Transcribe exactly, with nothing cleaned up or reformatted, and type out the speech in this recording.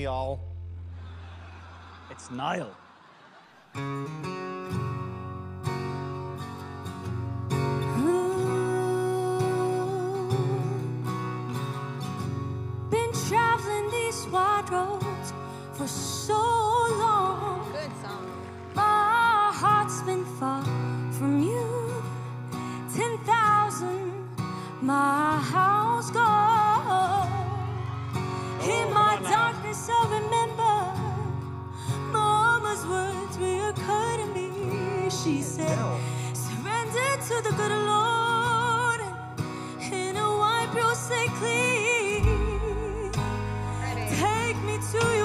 me, y'all. It's Niall. Been traveling these wide roads for so long. Good song. My heart's been far from you. Ten thousand miles gone. In my darkness, I remember Mama's words reoccur to me. She said, surrender to the good Lord, and He'll wipe your slate clean. Take me to your